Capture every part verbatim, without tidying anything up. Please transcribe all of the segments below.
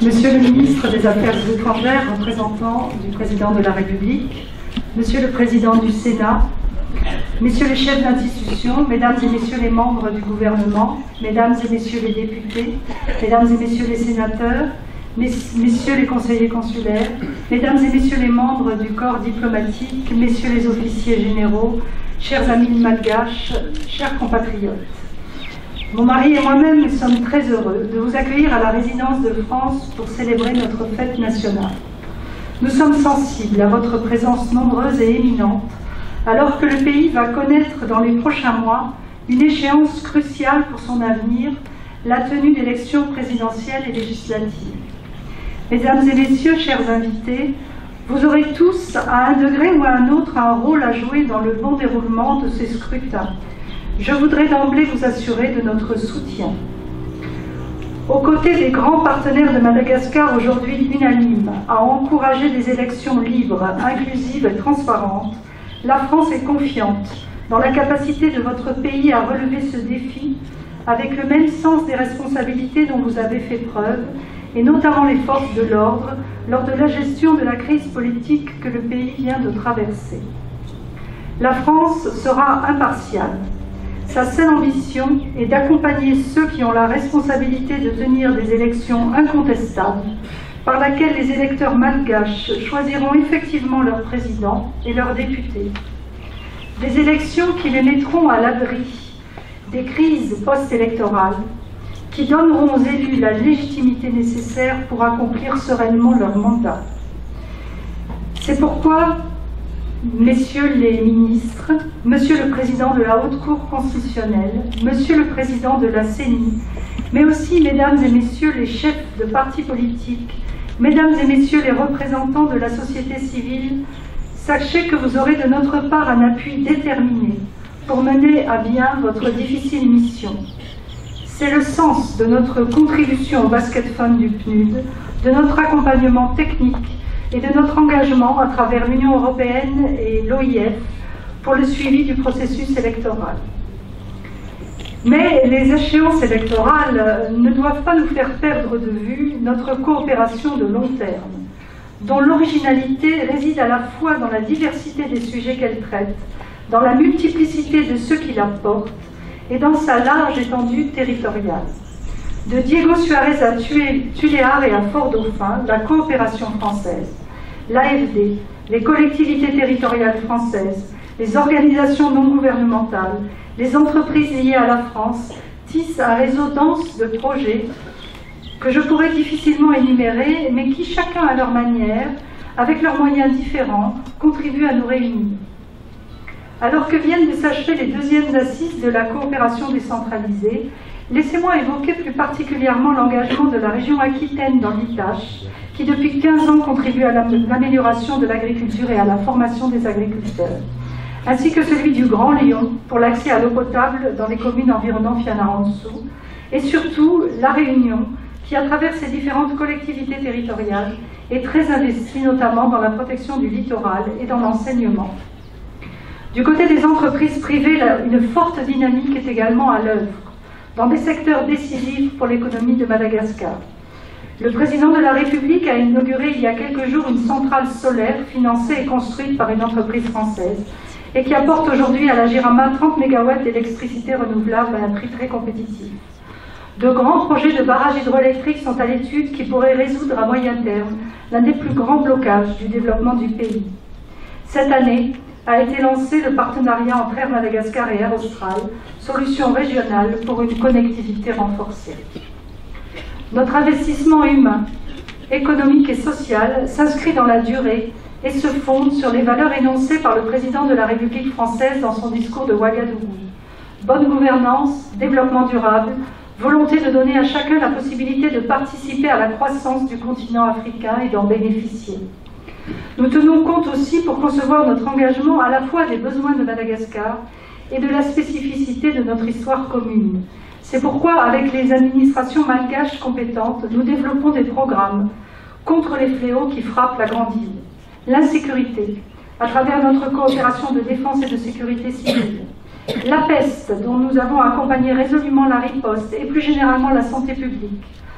Monsieur le ministre des Affaires étrangères, représentant du Président de la République, Monsieur le Président du Sénat, Messieurs les chefs d'institution, Mesdames et Messieurs les membres du gouvernement, Mesdames et Messieurs les députés, Mesdames et Messieurs les sénateurs, Messieurs les conseillers consulaires, Mesdames et Messieurs les membres du corps diplomatique, Messieurs les officiers généraux, chers amis malgaches, chers compatriotes. Mon mari et moi-même, nous sommes très heureux de vous accueillir à la résidence de France pour célébrer notre fête nationale. Nous sommes sensibles à votre présence nombreuse et éminente, alors que le pays va connaître dans les prochains mois une échéance cruciale pour son avenir, la tenue d'élections présidentielles et législatives. Mesdames et Messieurs, chers invités, vous aurez tous, à un degré ou à un autre, un rôle à jouer dans le bon déroulement de ces scrutins. Je voudrais d'emblée vous assurer de notre soutien. Aux côtés des grands partenaires de Madagascar, aujourd'hui unanimes à encourager des élections libres, inclusives et transparentes, la France est confiante dans la capacité de votre pays à relever ce défi avec le même sens des responsabilités dont vous avez fait preuve, et notamment les forces de l'ordre, lors de la gestion de la crise politique que le pays vient de traverser. La France sera impartiale. Sa seule ambition est d'accompagner ceux qui ont la responsabilité de tenir des élections incontestables, par laquelle les électeurs malgaches choisiront effectivement leur président et leurs députés. Des élections qui les mettront à l'abri des crises post-électorales, qui donneront aux élus la légitimité nécessaire pour accomplir sereinement leur mandat. C'est pourquoi, Messieurs les ministres, Monsieur le Président de la Haute Cour constitutionnelle, Monsieur le Président de la C E N I, mais aussi Mesdames et Messieurs les chefs de partis politiques, Mesdames et Messieurs les représentants de la société civile, sachez que vous aurez de notre part un appui déterminé pour mener à bien votre difficile mission. C'est le sens de notre contribution au Basket Fund du P N U D, de notre accompagnement technique et de notre engagement à travers l'Union européenne et l'O I F pour le suivi du processus électoral. Mais les échéances électorales ne doivent pas nous faire perdre de vue notre coopération de long terme, dont l'originalité réside à la fois dans la diversité des sujets qu'elle traite, dans la multiplicité de ceux qui la portent et dans sa large étendue territoriale. De Diego Suarez à Tuléar et à Fort-Dauphin, la coopération française, l'A F D, les collectivités territoriales françaises, les organisations non gouvernementales, les entreprises liées à la France tissent un réseau dense de projets que je pourrais difficilement énumérer, mais qui, chacun à leur manière, avec leurs moyens différents, contribuent à nous réunir. Alors que viennent de s'achever les deuxièmes assises de la coopération décentralisée, laissez-moi évoquer plus particulièrement l'engagement de la région Aquitaine dans l'I T H, qui depuis quinze ans contribue à l'amélioration de l'agriculture et à la formation des agriculteurs, ainsi que celui du Grand Lyon pour l'accès à l'eau potable dans les communes environnant Fianarantsoa, et surtout la Réunion, qui à travers ses différentes collectivités territoriales est très investie notamment dans la protection du littoral et dans l'enseignement. Du côté des entreprises privées, une forte dynamique est également à l'œuvre, dans des secteurs décisifs pour l'économie de Madagascar. Le président de la République a inauguré il y a quelques jours une centrale solaire financée et construite par une entreprise française et qui apporte aujourd'hui à la Jirama trente mégawatts d'électricité renouvelable à un prix très compétitif. De grands projets de barrages hydroélectriques sont à l'étude qui pourraient résoudre à moyen terme l'un des plus grands blocages du développement du pays. Cette année a été lancé le partenariat entre Air Madagascar et Air Austral, solution régionale pour une connectivité renforcée. Notre investissement humain, économique et social s'inscrit dans la durée et se fonde sur les valeurs énoncées par le président de la République française dans son discours de Ouagadougou. Bonne gouvernance, développement durable, volonté de donner à chacun la possibilité de participer à la croissance du continent africain et d'en bénéficier. Nous tenons compte aussi pour concevoir notre engagement à la fois des besoins de Madagascar et de la spécificité de notre histoire commune. C'est pourquoi, avec les administrations malgaches compétentes, nous développons des programmes contre les fléaux qui frappent la grande île. L'insécurité, à travers notre coopération de défense et de sécurité civile. La peste, dont nous avons accompagné résolument la riposte, et plus généralement la santé publique,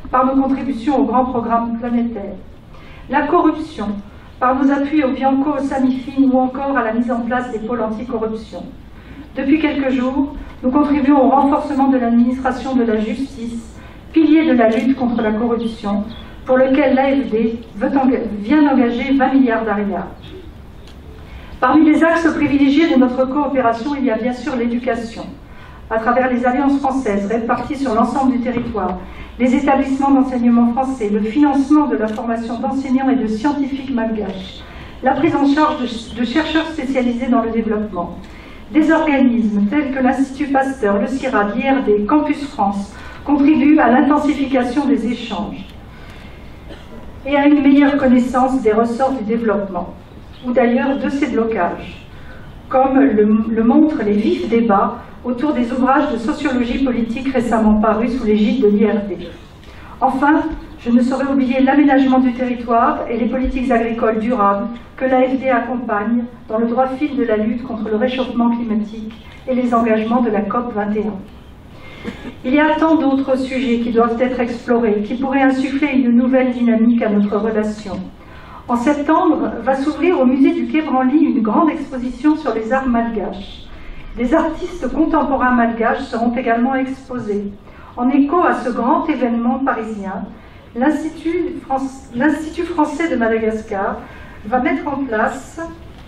par nos contributions aux grands programmes planétaires. La corruption, par nos appuis au Bianco, au Samifine ou encore à la mise en place des pôles anticorruption. Depuis quelques jours, nous contribuons au renforcement de l'administration de la justice, pilier de la lutte contre la corruption, pour lequel l'A F D vient d'engager vingt milliards d'arias. Parmi les axes privilégiés de notre coopération, il y a bien sûr l'éducation, à travers les alliances françaises réparties sur l'ensemble du territoire, les établissements d'enseignement français, le financement de la formation d'enseignants et de scientifiques malgaches, la prise en charge de, de chercheurs spécialisés dans le développement. Des organismes tels que l'Institut Pasteur, le CIRAD, l'I R D, Campus France contribuent à l'intensification des échanges et à une meilleure connaissance des ressorts du développement, ou d'ailleurs de ces blocages, comme le, le montrent les vifs débats autour des ouvrages de sociologie politique récemment parus sous l'égide de l'I R D. Enfin, je ne saurais oublier l'aménagement du territoire et les politiques agricoles durables que l'A F D accompagne dans le droit fil de la lutte contre le réchauffement climatique et les engagements de la COP vingt et un. Il y a tant d'autres sujets qui doivent être explorés, qui pourraient insuffler une nouvelle dynamique à notre relation. En septembre, va s'ouvrir au musée du Quai Branly une grande exposition sur les arts malgaches. Des artistes contemporains malgaches seront également exposés. En écho à ce grand événement parisien, l'Institut France... l'Institut français de Madagascar va mettre en place,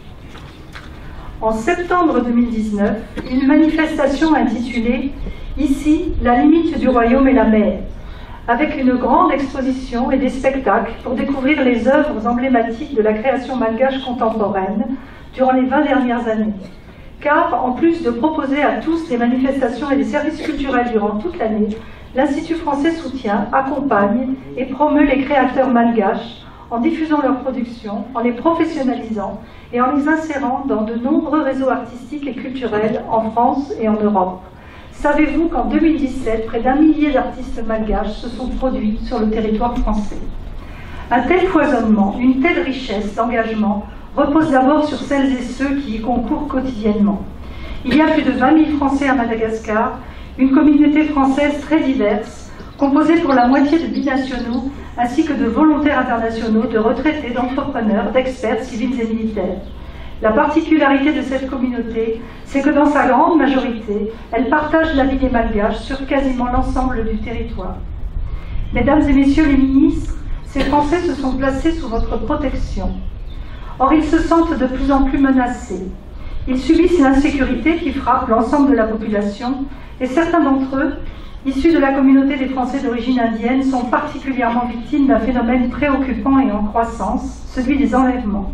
en septembre deux mille dix-neuf, une manifestation intitulée « Ici, la limite du royaume est la mer », avec une grande exposition et des spectacles pour découvrir les œuvres emblématiques de la création malgache contemporaine durant les vingt dernières années. Car, en plus de proposer à tous des manifestations et des services culturels durant toute l'année, l'Institut français soutient, accompagne et promeut les créateurs malgaches en diffusant leurs productions, en les professionnalisant et en les insérant dans de nombreux réseaux artistiques et culturels en France et en Europe. Savez-vous qu'en deux mille dix-sept, près d'un millier d'artistes malgaches se sont produits sur le territoire français? Un tel foisonnement, une telle richesse d'engagement repose d'abord sur celles et ceux qui y concourent quotidiennement. Il y a plus de vingt mille Français à Madagascar, une communauté française très diverse, composée pour la moitié de binationaux, ainsi que de volontaires internationaux, de retraités, d'entrepreneurs, d'experts civils et militaires. La particularité de cette communauté, c'est que dans sa grande majorité, elle partage la vie des Malgaches sur quasiment l'ensemble du territoire. Mesdames et messieurs les ministres, ces Français se sont placés sous votre protection. Or, ils se sentent de plus en plus menacés. Ils subissent l'insécurité qui frappe l'ensemble de la population, et certains d'entre eux, issus de la communauté des Français d'origine indienne, sont particulièrement victimes d'un phénomène préoccupant et en croissance, celui des enlèvements,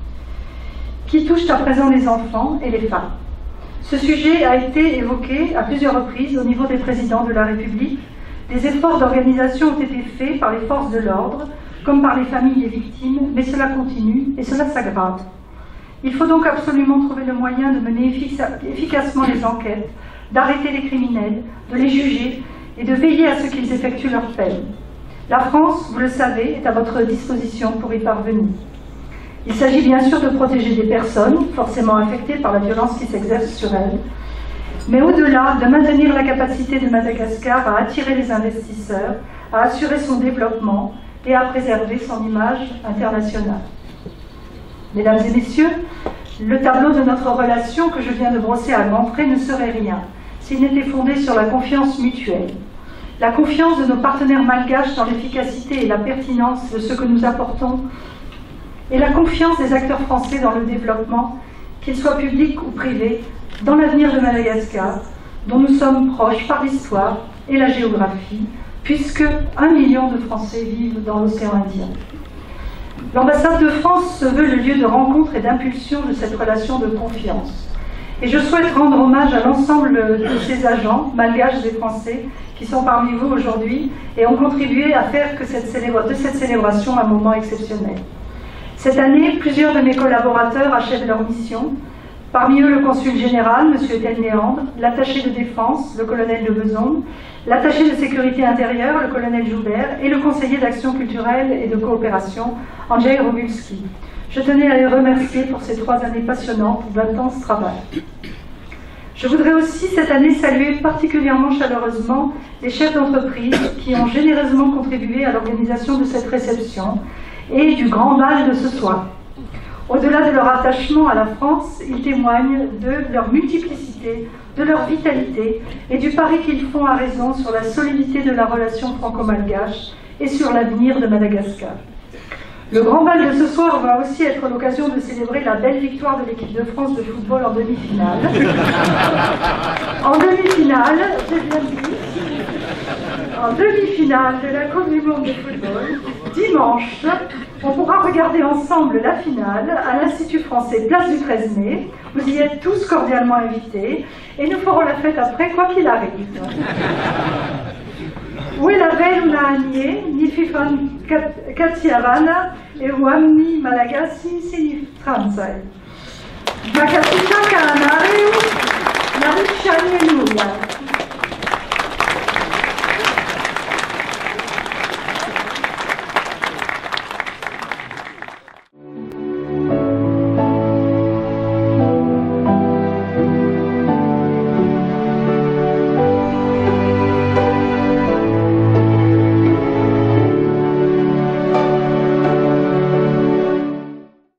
qui touchent à présent les enfants et les femmes. Ce sujet a été évoqué à plusieurs reprises au niveau des présidents de la République. Des efforts d'organisation ont été faits par les forces de l'ordre, comme par les familles des victimes, mais cela continue et cela s'aggrave. Il faut donc absolument trouver le moyen de mener efficacement les enquêtes, d'arrêter les criminels, de les juger et de veiller à ce qu'ils effectuent leur peine. La France, vous le savez, est à votre disposition pour y parvenir. Il s'agit bien sûr de protéger des personnes forcément affectées par la violence qui s'exerce sur elles, mais au-delà, de maintenir la capacité de Madagascar à attirer les investisseurs, à assurer son développement et à préserver son image internationale. Mesdames et messieurs, le tableau de notre relation que je viens de brosser à grands traits ne serait rien s'il n'était fondé sur la confiance mutuelle. La confiance de nos partenaires malgaches dans l'efficacité et la pertinence de ce que nous apportons, et la confiance des acteurs français dans le développement, qu'ils soient publics ou privés, dans l'avenir de Madagascar, dont nous sommes proches par l'histoire et la géographie, puisque un million de Français vivent dans l'océan Indien. L'ambassade de France se veut le lieu de rencontre et d'impulsion de cette relation de confiance. Et je souhaite rendre hommage à l'ensemble de ces agents, malgaches et français, qui sont parmi vous aujourd'hui et ont contribué à faire que cette célébra- de cette célébration un moment exceptionnel. Cette année, plusieurs de mes collaborateurs achèvent leur mission. Parmi eux, le consul général, M. Étienne Léandre, l'attaché de défense, le colonel de Beson, l'attaché de sécurité intérieure, le colonel Joubert, et le conseiller d'action culturelle et de coopération, Andrzej Robulski. Je tenais à les remercier pour ces trois années passionnantes d'intense travail. Je voudrais aussi cette année saluer particulièrement chaleureusement les chefs d'entreprise qui ont généreusement contribué à l'organisation de cette réception et du grand bal de ce soir. Au-delà de leur attachement à la France, ils témoignent de leur multiplicité, de leur vitalité et du pari qu'ils font à raison sur la solidité de la relation franco-malgache et sur l'avenir de Madagascar. Le grand bal de ce soir va aussi être l'occasion de célébrer la belle victoire de l'équipe de France de football en demi-finale. En demi-finale, j'ai bien dit, en demi-finale de la Coupe du Monde de football, dimanche, on pourra regarder ensemble la finale à l'Institut français Place du treize mai. Vous y êtes tous cordialement invités et nous ferons la fête après, quoi qu'il arrive. Uela beluna anie, ni fifan katiavana, e wamni malagasi sinif transai. Makasita kanareu, narishanye nuya.